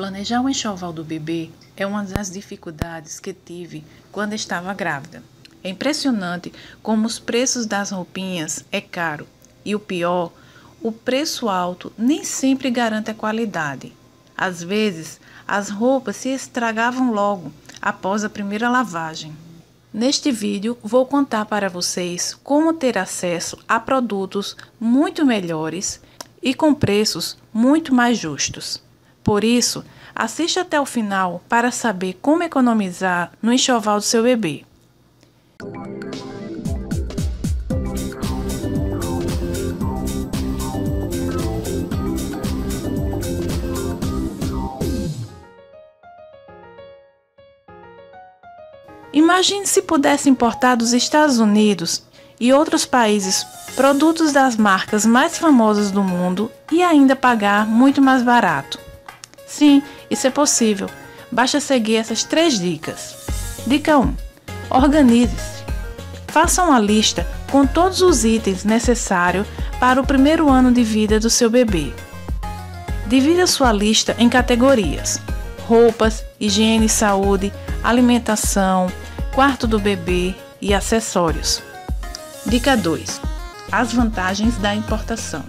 Planejar o enxoval do bebê é uma das dificuldades que tive quando estava grávida. É impressionante como os preços das roupinhas é caro e o pior, o preço alto nem sempre garante a qualidade. Às vezes, as roupas se estragavam logo após a primeira lavagem. Neste vídeo, vou contar para vocês como ter acesso a produtos muito melhores e com preços muito mais justos. Por isso, assista até o final para saber como economizar no enxoval do seu bebê. Imagine se pudesse importar dos Estados Unidos e outros países produtos das marcas mais famosas do mundo e ainda pagar muito mais barato. Sim, isso é possível. Basta seguir essas 3 dicas. Dica 1. Organize-se. Faça uma lista com todos os itens necessários para o primeiro ano de vida do seu bebê. Divida sua lista em categorias: roupas, higiene e saúde, alimentação, quarto do bebê e acessórios. Dica 2. As vantagens da importação.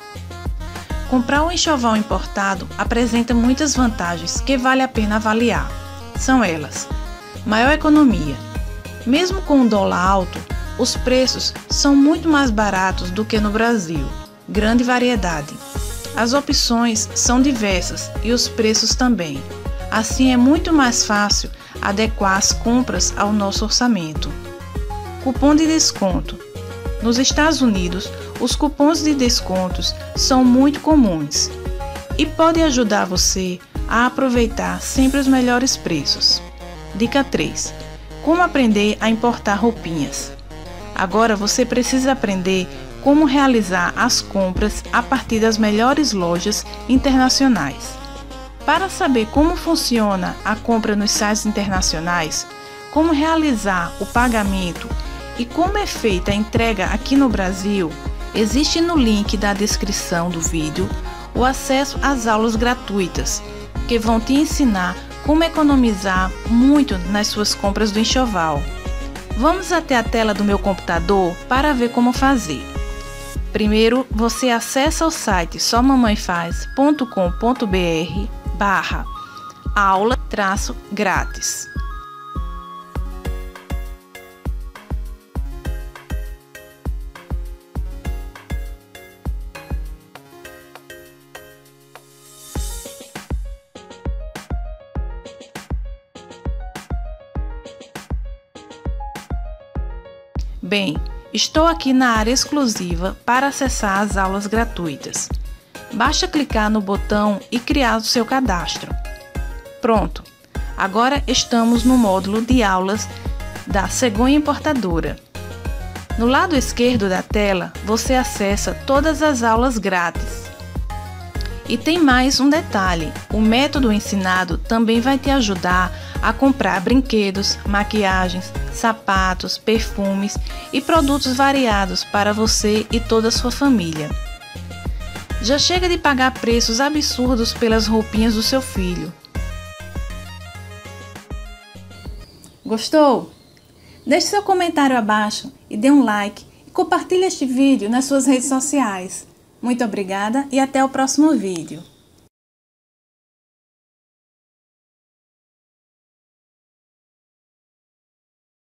Comprar um enxoval importado apresenta muitas vantagens que vale a pena avaliar. São elas: maior economia. Mesmo com o dólar alto, os preços são muito mais baratos do que no Brasil. Grande variedade. As opções são diversas e os preços também. Assim é muito mais fácil adequar as compras ao nosso orçamento. Cupom de desconto. Nos Estados Unidos, os cupons de descontos são muito comuns e podem ajudar você a aproveitar sempre os melhores preços. Dica 3. Como aprender a importar roupinhas. Agora você precisa aprender como realizar as compras a partir das melhores lojas internacionais. Para saber como funciona a compra nos sites internacionais, como realizar o pagamento e como é feita a entrega aqui no Brasil, existe no link da descrição do vídeo o acesso às aulas gratuitas, que vão te ensinar como economizar muito nas suas compras do enxoval. Vamos até a tela do meu computador para ver como fazer. Primeiro, você acessa o site somamamãefaz.com.br/aula-grátis. Bem, estou aqui na área exclusiva para acessar as aulas gratuitas. Basta clicar no botão e criar o seu cadastro. Pronto! Agora estamos no módulo de aulas da Cegonha Importadora. No lado esquerdo da tela, você acessa todas as aulas grátis. E tem mais um detalhe: o método ensinado também vai te ajudar a comprar brinquedos, maquiagens, sapatos, perfumes e produtos variados para você e toda a sua família. Já chega de pagar preços absurdos pelas roupinhas do seu filho. Gostou? Deixe seu comentário abaixo e dê um like e compartilhe este vídeo nas suas redes sociais. Muito obrigada e até o próximo vídeo.